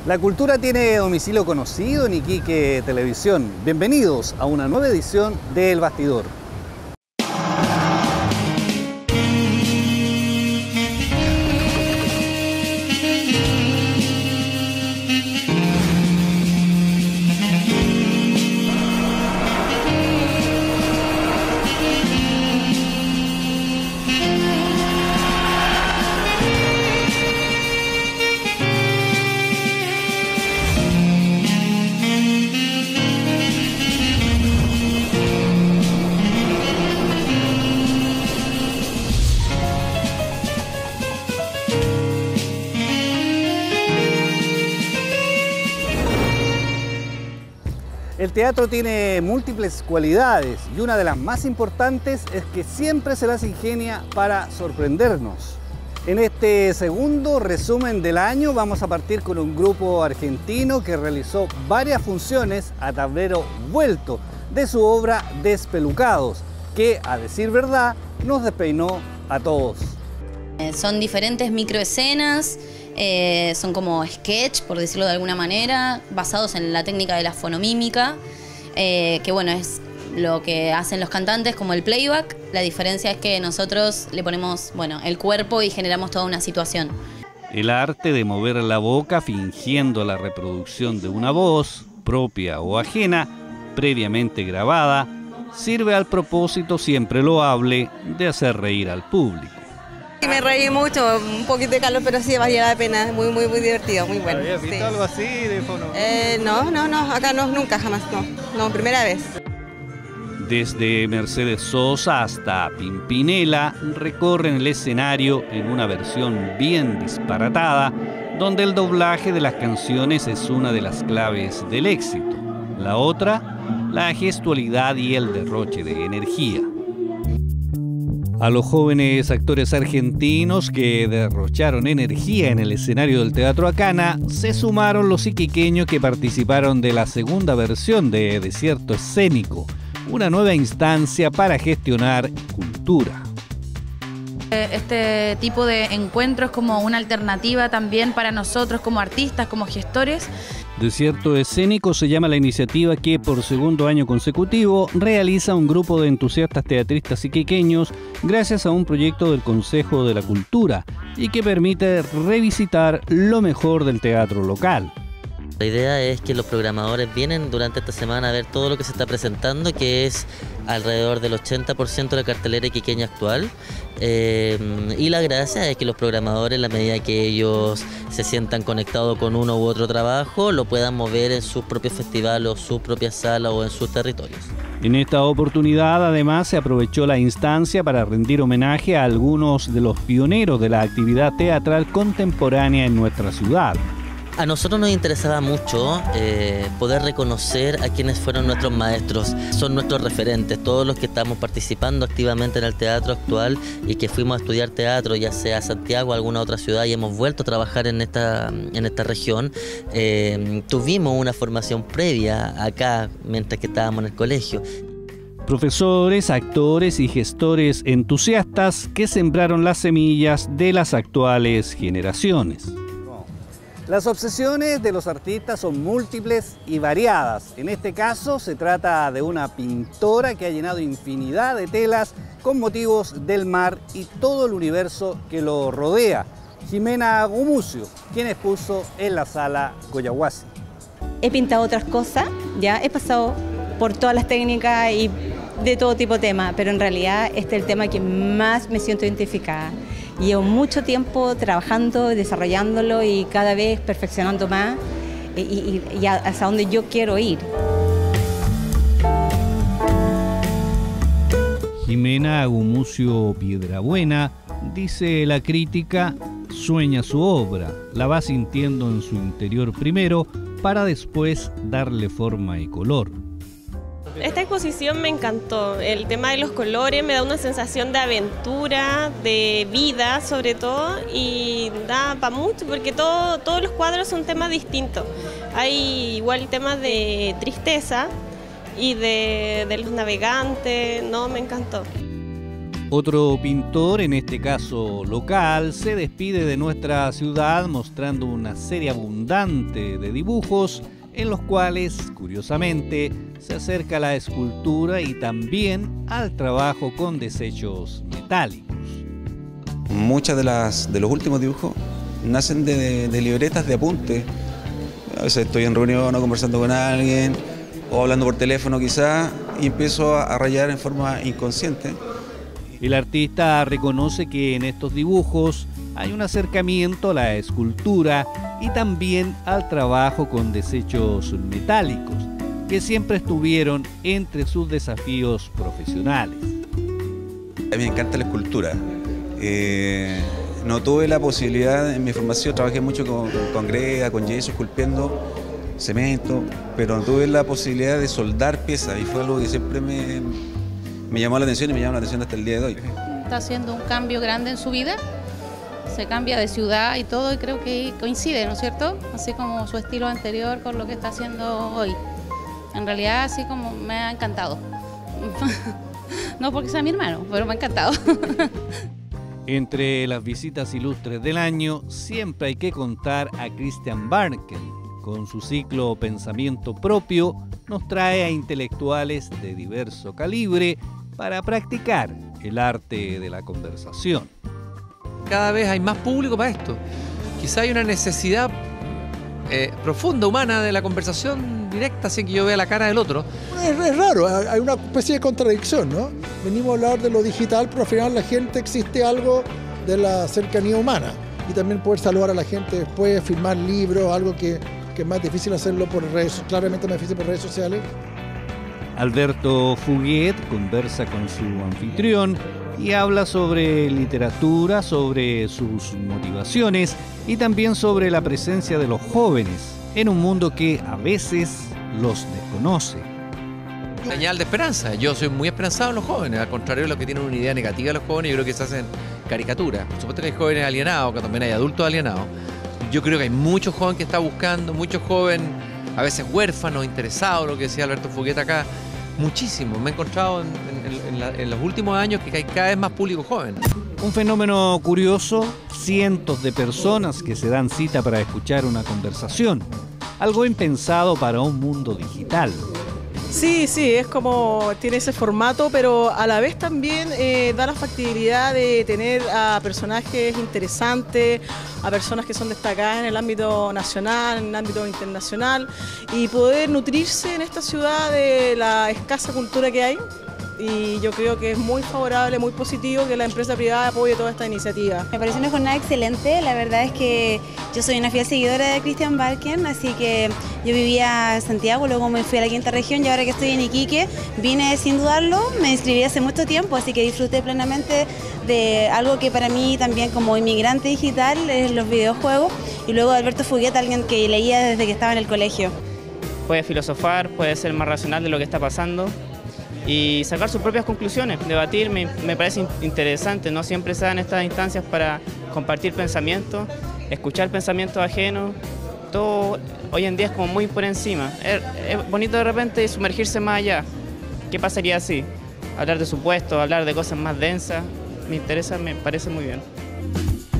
La cultura tiene domicilio conocido en Iquique Televisión. Bienvenidos a una nueva edición de El Bastidor. El teatro tiene múltiples cualidades y una de las más importantes es que siempre se las ingenia para sorprendernos. En este segundo resumen del año vamos a partir con un grupo argentino que realizó varias funciones a tablero vuelto de su obra Despelucados, que a decir verdad nos despeinó a todos. Son diferentes microescenas. Son como sketch, por decirlo de alguna manera, basados en la técnica de la fonomímica, que bueno, es lo que hacen los cantantes como el playback. La diferencia es que nosotros le ponemos, bueno, el cuerpo y generamos toda una situación. El arte de mover la boca fingiendo la reproducción de una voz, propia o ajena, previamente grabada, sirve al propósito siempre loable de hacer reír al público. Me reí mucho, un poquito de calor, pero sí valía la pena, muy divertido, muy bueno. ¿Habías visto algo así de fono? No, acá no, nunca, jamás, no, primera vez. Desde Mercedes Sosa hasta Pimpinela recorren el escenario en una versión bien disparatada, donde el doblaje de las canciones es una de las claves del éxito. La otra, la gestualidad y el derroche de energía. A los jóvenes actores argentinos que derrocharon energía en el escenario del Teatro Acana se sumaron los iquiqueños que participaron de la segunda versión de Desierto Escénico, una nueva instancia para gestionar cultura. Este tipo de encuentros como una alternativa también para nosotros como artistas, como gestores. Desierto Escénico se llama la iniciativa que por segundo año consecutivo realiza un grupo de entusiastas teatristas iquiqueños gracias a un proyecto del Consejo de la Cultura y que permite revisitar lo mejor del teatro local. La idea es que los programadores vienen durante esta semana a ver todo lo que se está presentando, que es alrededor del 80% de la cartelera iquiqueña actual. Y la gracia es que los programadores, en la medida que ellos se sientan conectados con uno u otro trabajo, lo puedan mover en sus propios festivales o sus propias salas o en sus territorios. En esta oportunidad, además, se aprovechó la instancia para rendir homenaje a algunos de los pioneros de la actividad teatral contemporánea en nuestra ciudad. A nosotros nos interesaba mucho poder reconocer a quienes fueron nuestros maestros, son nuestros referentes, todos los que estamos participando activamente en el teatro actual y que fuimos a estudiar teatro, ya sea a Santiago o alguna otra ciudad, y hemos vuelto a trabajar en esta región. Tuvimos una formación previa acá mientras que estábamos en el colegio. Profesores, actores y gestores entusiastas que sembraron las semillas de las actuales generaciones. Las obsesiones de los artistas son múltiples y variadas. En este caso se trata de una pintora que ha llenado infinidad de telas con motivos del mar y todo el universo que lo rodea. Jimena Gumucio, quien expuso en la sala Coyahuasi. He pintado otras cosas, ya he pasado por todas las técnicas y de todo tipo de temas, pero en realidad este es el tema que más me siento identificada. Llevo mucho tiempo trabajando, desarrollándolo y cada vez perfeccionando más y hasta donde yo quiero ir. Jimena Gumucio Piedrabuena, dice la crítica, sueña su obra, la va sintiendo en su interior primero para después darle forma y color. Esta exposición me encantó, el tema de los colores me da una sensación de aventura, de vida sobre todo, y da para mucho porque todos los cuadros son temas distintos. Hay igual temas de tristeza y de los navegantes, no, me encantó. Otro pintor, en este caso local, se despide de nuestra ciudad mostrando una serie abundante de dibujos en los cuales, curiosamente, se acerca a la escultura y también al trabajo con desechos metálicos. Muchas de los últimos dibujos nacen de libretas de apunte. A veces estoy en reunión o conversando con alguien o hablando por teléfono quizás y empiezo a rayar en forma inconsciente. El artista reconoce que en estos dibujos hay un acercamiento a la escultura y también al trabajo con desechos metálicos, que siempre estuvieron entre sus desafíos profesionales. A mí me encanta la escultura. No tuve la posibilidad, en mi formación trabajé mucho con greda, con yeso, esculpiendo cemento, pero no tuve la posibilidad de soldar piezas y fue algo que siempre me llamó la atención y me llama la atención hasta el día de hoy. Está haciendo un cambio grande en su vida, se cambia de ciudad y todo y creo que coincide, ¿no es cierto? Así como su estilo anterior con lo que está haciendo hoy. En realidad así como me ha encantado. No porque sea mi hermano, pero me ha encantado. Entre las visitas ilustres del año siempre hay que contar a Christian Barnken. Con su ciclo Pensamiento Propio nos trae a intelectuales de diverso calibre para practicar el arte de la conversación. Cada vez hay más público para esto. Quizá hay una necesidad profunda, humana, de la conversación directa, sin que yo vea la cara del otro. Es raro, hay una especie de contradicción, ¿no? Venimos a hablar de lo digital, pero al final la gente existe algo de la cercanía humana. Y también poder saludar a la gente después, firmar libros, algo que es más difícil hacerlo por redes, claramente más difícil por redes sociales. Alberto Fuguet conversa con su anfitrión y habla sobre literatura, sobre sus motivaciones y también sobre la presencia de los jóvenes en un mundo que a veces los desconoce. Señal de esperanza. Yo soy muy esperanzado en los jóvenes, al contrario de los que tienen una idea negativa de los jóvenes, yo creo que se hacen caricaturas. Por supuesto que hay jóvenes alienados, que también hay adultos alienados. Yo creo que hay muchos jóvenes que están buscando, muchos jóvenes, a veces huérfanos, interesados, lo que decía Alberto Fuguet acá, muchísimo. Me he encontrado en los últimos años que hay cada vez más público joven. Un fenómeno curioso, cientos de personas que se dan cita para escuchar una conversación, algo impensado para un mundo digital. Sí, es como tiene ese formato, pero a la vez también da la factibilidad de tener a personajes interesantes, a personas que son destacadas en el ámbito nacional, en el ámbito internacional y poder nutrirse en esta ciudad de la escasa cultura que hay. Y yo creo que es muy favorable, muy positivo que la empresa privada apoye toda esta iniciativa. Me parece una jornada excelente, la verdad es que yo soy una fiel seguidora de Christian Barnken, así que yo vivía en Santiago, luego me fui a la quinta región y ahora que estoy en Iquique vine sin dudarlo, me inscribí hace mucho tiempo, así que disfruté plenamente de algo que para mí también como inmigrante digital es los videojuegos y luego de Alberto Fuguet, alguien que leía desde que estaba en el colegio. Puede filosofar, puede ser más racional de lo que está pasando y sacar sus propias conclusiones, debatir, me parece interesante, no siempre se dan estas instancias para compartir pensamientos, escuchar pensamientos ajenos, todo hoy en día es como muy por encima, es bonito de repente sumergirse más allá, ¿qué pasaría así? Hablar de supuestos, hablar de cosas más densas, me interesa, me parece muy bien.